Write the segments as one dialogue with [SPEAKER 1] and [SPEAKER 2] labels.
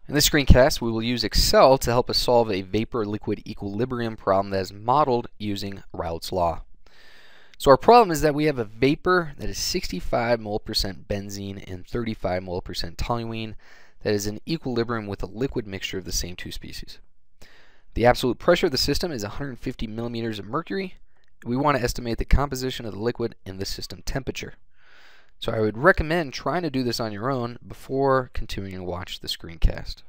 [SPEAKER 1] In this screencast, we will use Excel to help us solve a vapor-liquid equilibrium problem that is modeled using Raoult's law. So our problem is that we have a vapor that is 65 mole percent benzene and 35 mole percent toluene that is in equilibrium with a liquid mixture of the same two species. The absolute pressure of the system is 150 millimeters of mercury. We want to estimate the composition of the liquid and the system temperature. So I would recommend trying to do this on your own before continuing to watch the screencast.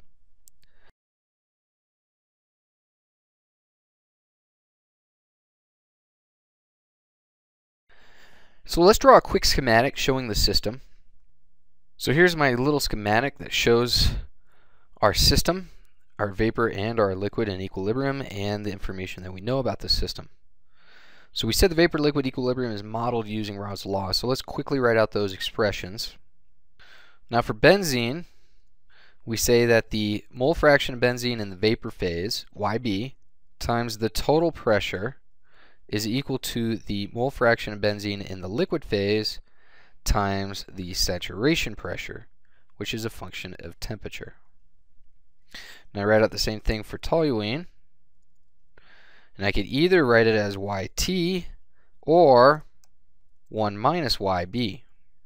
[SPEAKER 1] So let's draw a quick schematic showing the system. So here's my little schematic that shows our system, our vapor and our liquid in equilibrium, and the information that we know about the system. So we said the vapor-liquid equilibrium is modeled using Raoult's law, so let's quickly write out those expressions. Now for benzene, we say that the mole fraction of benzene in the vapor phase, YB, times the total pressure is equal to the mole fraction of benzene in the liquid phase times the saturation pressure, which is a function of temperature. Now I write out the same thing for toluene. And I could either write it as YT or 1 minus YB.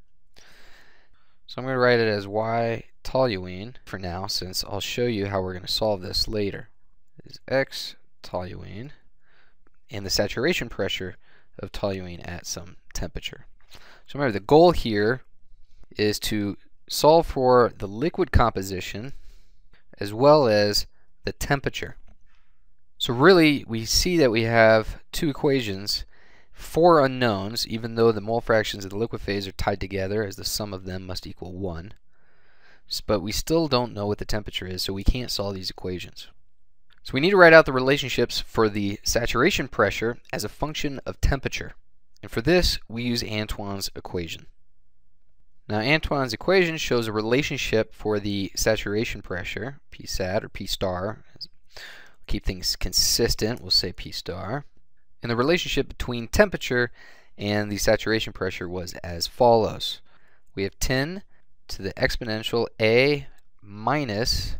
[SPEAKER 1] So I'm going to write it as Y toluene for now, since I'll show you how we're going to solve this later. This is X toluene and the saturation pressure of toluene at some temperature. So remember, the goal here is to solve for the liquid composition as well as the temperature. So really, we see that we have two equations, four unknowns, even though the mole fractions of the liquid phase are tied together as the sum of them must equal 1. But we still don't know what the temperature is, so we can't solve these equations. So we need to write out the relationships for the saturation pressure as a function of temperature. And for this, we use Antoine's equation. Now Antoine's equation shows a relationship for the saturation pressure, P sat or P star. Keep things consistent, we'll say P star. And the relationship between temperature and the saturation pressure was as follows. We have 10 to the exponential A minus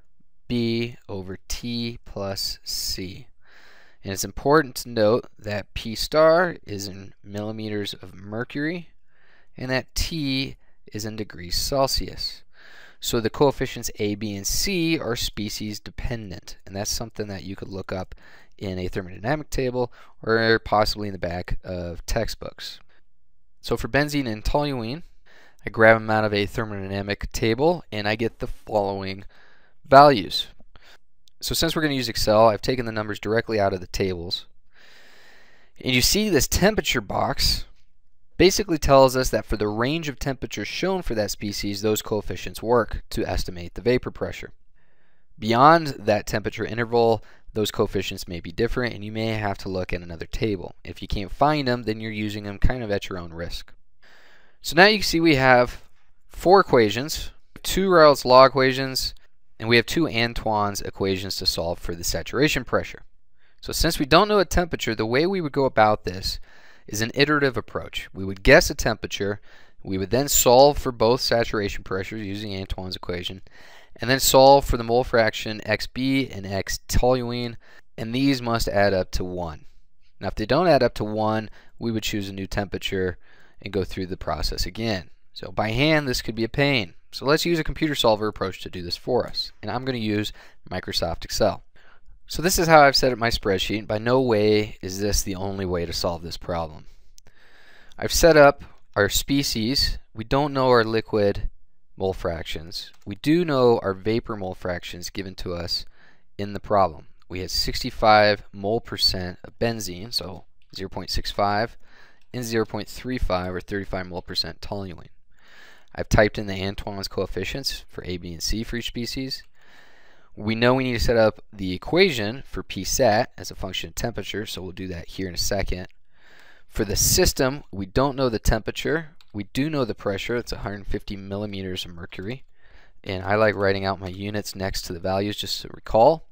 [SPEAKER 1] B over T plus C. And it's important to note that P star is in millimeters of mercury and that T is in degrees Celsius. So the coefficients A, B, and C are species dependent, and that's something that you could look up in a thermodynamic table or possibly in the back of textbooks. So for benzene and toluene, I grab them out of a thermodynamic table and I get the following values. So since we're going to use Excel, I've taken the numbers directly out of the tables. And you see this temperature box basically tells us that for the range of temperatures shown for that species, those coefficients work to estimate the vapor pressure. Beyond that temperature interval, those coefficients may be different and you may have to look at another table. If you can't find them, then you're using them kind of at your own risk. So now you can see we have four equations, two Raoult's law equations, and we have two Antoine's equations to solve for the saturation pressure. So since we don't know a temperature, the way we would go about this is an iterative approach. We would guess a temperature, we would then solve for both saturation pressures using Antoine's equation, and then solve for the mole fraction XB and X toluene, and these must add up to 1. Now if they don't add up to 1, we would choose a new temperature and go through the process again. So by hand, this could be a pain. So let's use a computer solver approach to do this for us. And I'm going to use Microsoft Excel. So this is how I've set up my spreadsheet. By no way is this the only way to solve this problem. I've set up our species. We don't know our liquid mole fractions. We do know our vapor mole fractions given to us in the problem. We had 65 mole percent of benzene, so 0.65, and 0.35 or 35 mole percent toluene. I've typed in the Antoine's coefficients for A, B, and C for each species. We know we need to set up the equation for P sat as a function of temperature, so we'll do that here in a second. For the system, we don't know the temperature. We do know the pressure. It's 150 millimeters of mercury. And I like writing out my units next to the values just to recall.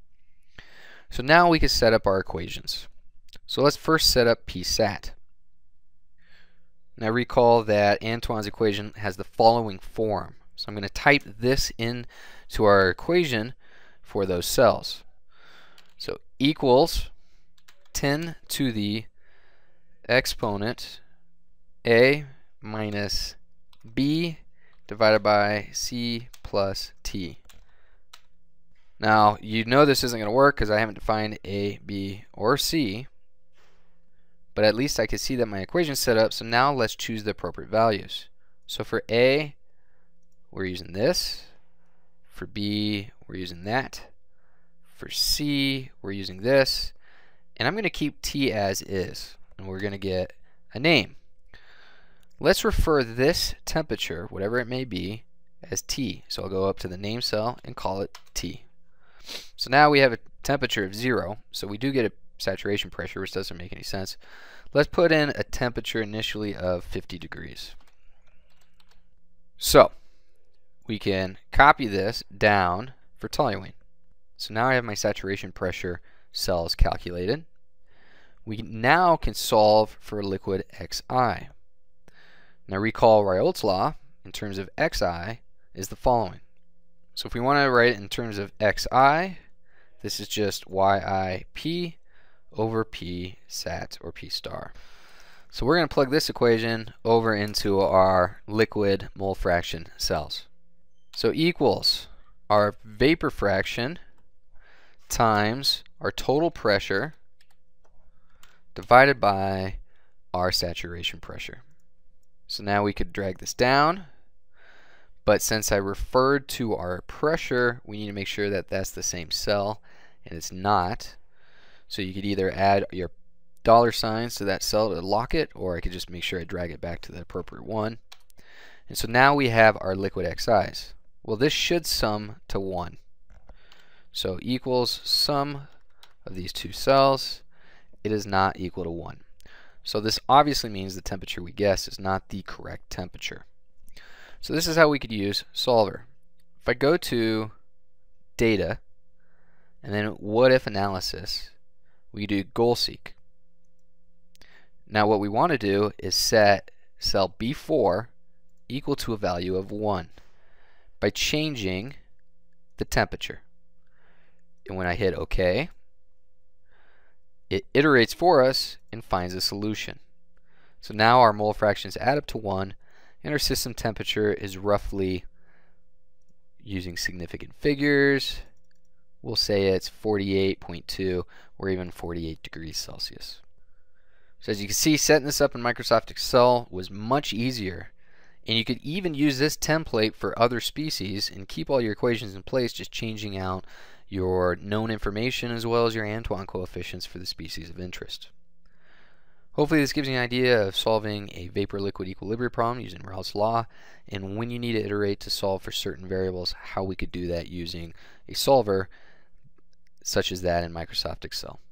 [SPEAKER 1] So now we can set up our equations. So let's first set up P sat. Now recall that Antoine's equation has the following form. So I'm going to type this into our equation for those cells. So equals 10 to the exponent a minus b divided by c plus t. Now, you know this isn't going to work because I haven't defined a, b, or c, but at least I can see that my equation is set up. So now let's choose the appropriate values. So for a, we're using this. For b, we're using that. For c, we're using this. And I'm going to keep t as is, and we're going to get a name. Let's refer this temperature, whatever it may be, as T. So I'll go up to the name cell and call it T. So now we have a temperature of 0. So we do get a saturation pressure, which doesn't make any sense. Let's put in a temperature initially of 50 degrees. So we can copy this down for toluene. So now I have my saturation pressure cells calculated. We now can solve for liquid Xi. Now recall Raoult's law in terms of Xi is the following. So if we want to write it in terms of Xi, this is just YIP over P sat or P star. So we're going to plug this equation over into our liquid mole fraction cells. So equals our vapor fraction times our total pressure divided by our saturation pressure. So now we could drag this down, but since I referred to our pressure, we need to make sure that that's the same cell, and it's not. So you could either add your dollar signs to that cell to lock it, or I could just make sure I drag it back to the appropriate one. And so now we have our liquid Xi's. Well, this should sum to 1. So equals sum of these two cells. It is not equal to 1. So this obviously means the temperature we guessed is not the correct temperature. So this is how we could use solver. If I go to data and then what if analysis, we do goal seek. Now what we want to do is set cell B4 equal to a value of 1 by changing the temperature. And when I hit OK, it iterates for us and finds a solution. So now our mole fractions add up to 1, and our system temperature is roughly, using significant figures, we'll say it's 48.2 or even 48 degrees Celsius. So as you can see, setting this up in Microsoft Excel was much easier, and you could even use this template for other species and keep all your equations in place, just changing out your known information as well as your Antoine coefficients for the species of interest. Hopefully this gives you an idea of solving a vapor-liquid equilibrium problem using Raoult's law, and when you need to iterate to solve for certain variables, how we could do that using a solver such as that in Microsoft Excel.